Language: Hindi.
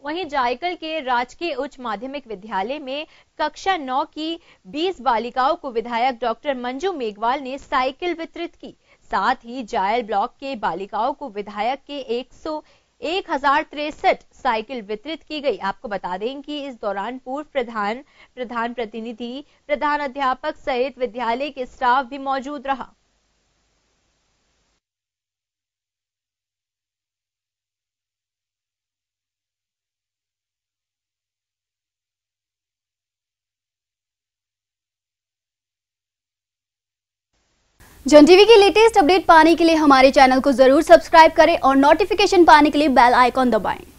वहीं जायकल के राजकीय उच्च माध्यमिक विद्यालय में कक्षा 9 की 20 बालिकाओं को विधायक डॉक्टर मंजू मेघवाल ने साइकिल वितरित की। साथ ही जायल ब्लॉक के बालिकाओं को विधायक के 1063 साइकिल वितरित की गई। आपको बता दें कि इस दौरान पूर्व प्रधान प्रतिनिधि, प्रधान अध्यापक सहित विद्यालय के स्टाफ भी मौजूद रहा। जन टीवी की लेटेस्ट अपडेट पाने के लिए हमारे चैनल को जरूर सब्सक्राइब करें और नोटिफिकेशन पाने के लिए बेल आइकॉन दबाएं।